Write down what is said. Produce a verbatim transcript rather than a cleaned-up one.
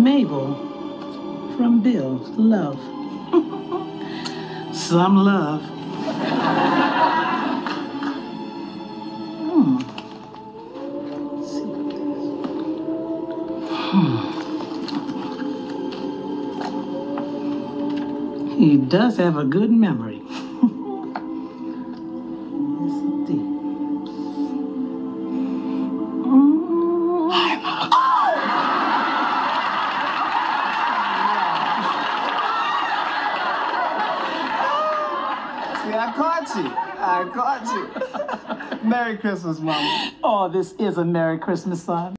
Mabel from Bill. Love. Some love. Hmm. Let's see what this. Hmm. He does have a good memory. Yes, indeed. See, I caught you. I caught you. Merry Christmas, Mama. Oh, this is a Merry Christmas, son.